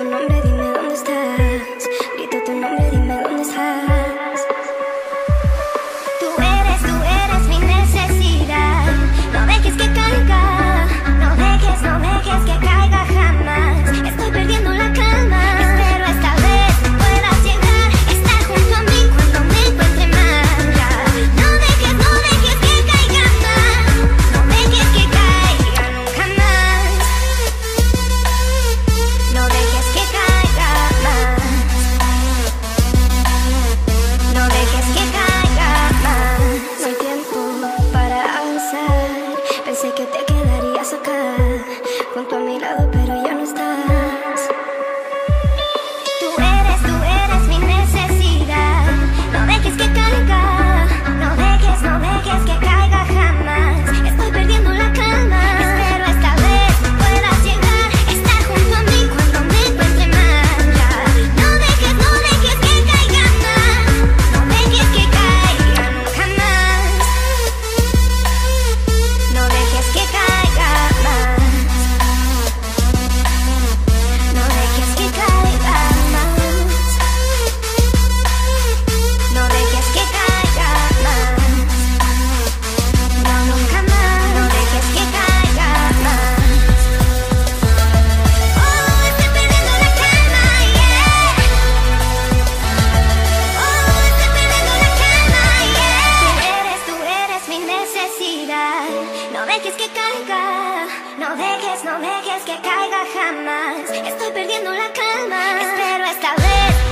tu nombre, dime dónde estás. Grito tu nombre, dime dónde estás. Tú eres mi necesidad. No dejes que caiga, no dejes que caiga jamás. Estoy perdiendo la calma. Espero esta vez puedas llegar, estar junto a mí cuando me encuentre mal. No dejes que caiga más. No dejes que caiga nunca más. No dejes que caiga más. No dejes que caiga más. No hay tiempo para avanzar. Pensé que te quedarías acá, junto a mi lado, pero ya no estás. Tú eres mi necesidad. No dejes que caiga, no dejes que caiga jamás. Estoy perdiendo la calma. Espero esta vez puedas llegar, estar junto a mí cuando me encuentre mal. No dejes que caiga más. No dejes que caiga nunca más. No dejes que caiga más. No dejes que caiga más. No dejes que caiga más. No, nunca más. No dejes que caiga más. Oh, estoy perdiendo la calma, yeah. Oh, estoy perdiendo la calma, yeah. Tú eres mi necesidad. No dejes que caiga, no dejes que caiga jamás. Estoy perdiendo la calma. Espero esta vez